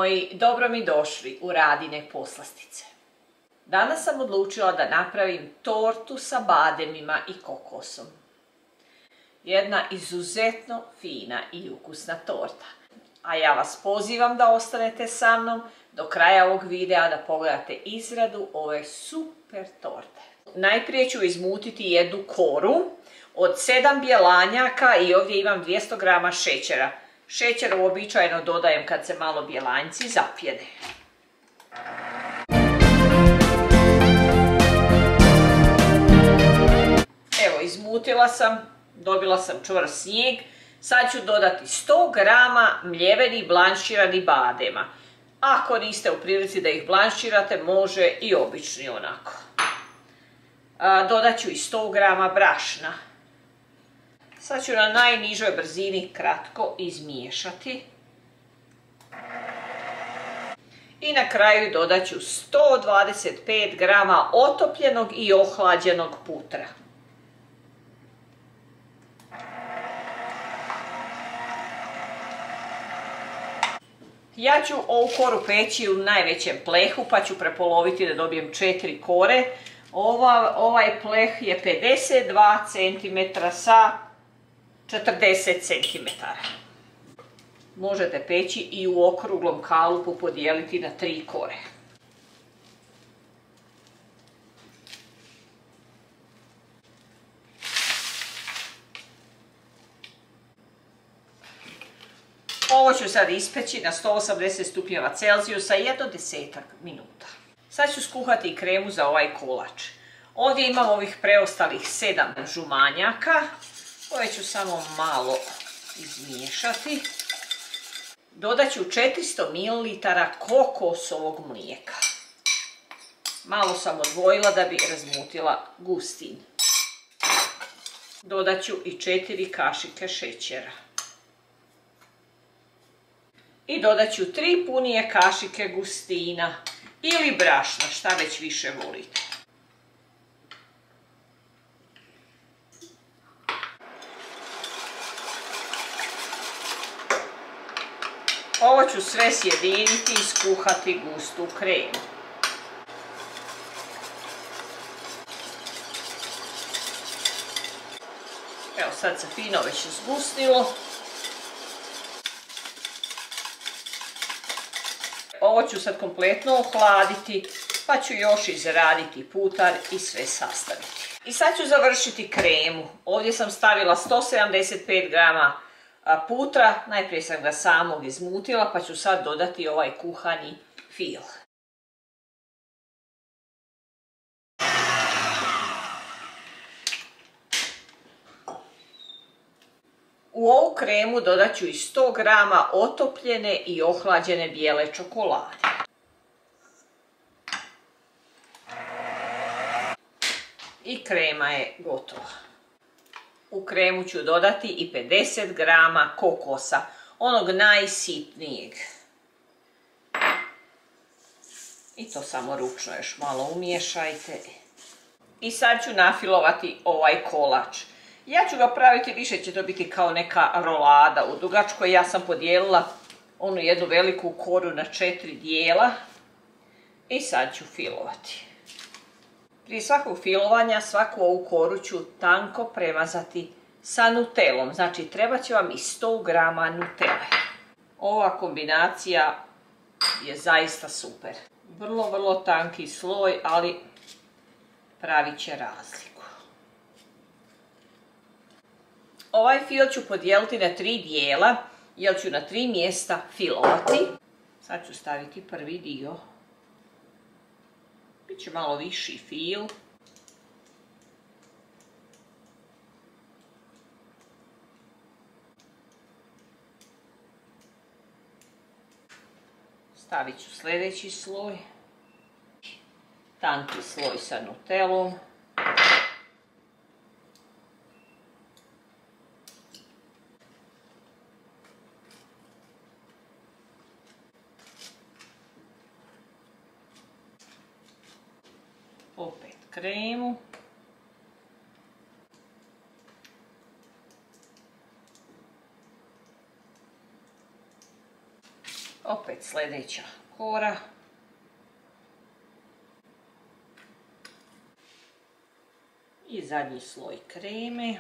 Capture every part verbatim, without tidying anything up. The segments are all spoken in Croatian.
moji, dobro mi došli u Radine poslastice. Danas sam odlučila da napravim tortu sa bademima i kokosom. Jedna izuzetno fina i ukusna torta. A ja vas pozivam da ostanete sa mnom do kraja ovog videa da pogledate izradu ove super torte. Najprije ću izmutiti jednu koru od sedam bjelanjaka i ovdje imam dvjesto grama šećera. Šećer uobičajeno dodajem kad se malo bjelanjci zapjede. Evo, izmutila sam, dobila sam čvrst snijeg. Sad ću dodati sto grama mljevenih blanširanih badema. Ako niste u prilici da ih blanširate, može i obični onako. Dodat ću i sto grama brašna. Sad ću na najnižoj brzini kratko izmiješati. I na kraju dodat ću sto dvadeset pet grama otopljenog i ohlađenog putra. Ja ću ovu koru peći u najvećem plehu, pa ću prepoloviti da dobijem četiri kore. Ova, ovaj pleh je pedeset dva centimetra sa četrdeset centimetara. Možete peći i u okruglom kalupu, podijeliti na tri kore. Ovo ću sad ispeći na sto osamdeset stupnjeva Celzijusa jedno desetak minuta. Sad ću skuhati kremu za ovaj kolač. Ovdje imam ovih preostalih sedam žumanjaka koje ću samo malo izmiješati. Dodat ću četiristo mililitara kokosovog mlijeka. Malo sam odvojila da bi razmutila gustin. Dodat ću i četiri kašike šećera. I dodat ću tri punije kašike gustina ili brašna, šta već više volite. Ovo ću sve sjediniti i skuhati gustu kremu. Evo, sad se fino već izgustilo. Ovo ću sad kompletno ohladiti, pa ću još izraditi putar i sve sastaviti. I sad ću završiti kremu. Ovdje sam stavila sto sedamdeset pet grama putra, najprije sam ga samog izmutila, pa ću sad dodati ovaj kuhani fil. U ovu kremu dodat ću i sto grama otopljene i ohlađene bijele čokolade. I krema je gotova. U kremu ću dodati i pedeset grama kokosa, onog najsitnijeg. I to samo ručno još malo umiješajte. I sad ću nafilovati ovaj kolač. Ja ću ga praviti, više će to biti kao neka rolada u dugačkoj. Ja sam podijelila onu jednu veliku koru na četiri dijela. I sad ću filovati. Prije svakog filovanja svaku ovu koru ću tanko premazati sa nutelom. Znači treba će vam i sto grama nutele. Ova kombinacija je zaista super. Vrlo, vrlo tanki sloj, ali pravit će razliku. Ovaj fil ću podijeliti na tri dijela, jer ću na tri mjesta filovati. Sad ću staviti prvi dio. Biće malo viši fil. Stavit ću sljedeći sloj. Tanki sloj sa nutelom. Opet kremu. Opet opet sljedeća kora. I zadnji sloj kreme.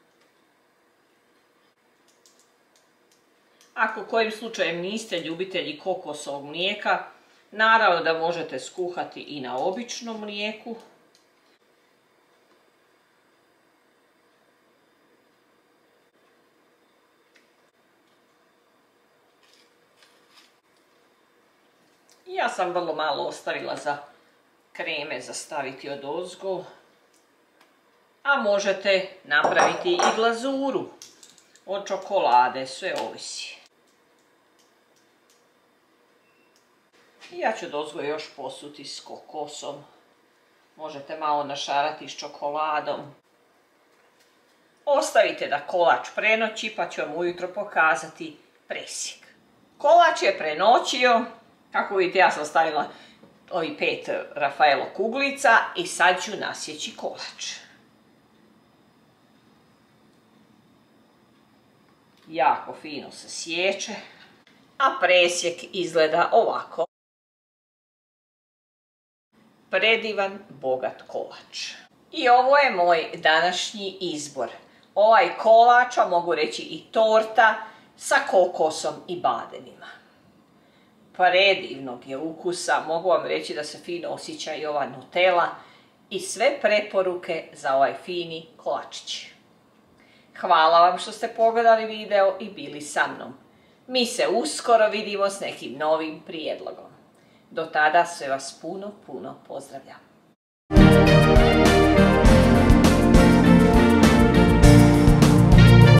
Ako kojim slučajem niste ljubitelji kokosovog mlijeka, naravno da možete skuhati i na običnom mlijeku. Ja sam vrlo malo ostavila za kreme za staviti odozgo, a možete napraviti i glazuru od čokolade, sve ovisi. Ja ću odozgo još posuti s kokosom. Možete malo našarati s čokoladom. Ostavite da kolač prenoći pa ću vam ujutro pokazati presjek. Kolač je prenoćio. Kako vidite, ja sam stavila ovi pet Rafaelo kuglica i sad ću nasjeći kolač. Jako fino se sječe, a presjek izgleda ovako. Predivan, bogat kolač. I ovo je moj današnji izbor. Ovaj kolač, a mogu reći i torta, sa kokosom i badenima. Predivnog je ukusa, mogu vam reći da se fino osjeća i ova Nutella i sve preporuke za ovaj fini kolačić. Hvala vam što ste pogledali video i bili sa mnom. Mi se uskoro vidimo s nekim novim prijedlogom. Do tada sve vas puno, puno pozdravljam.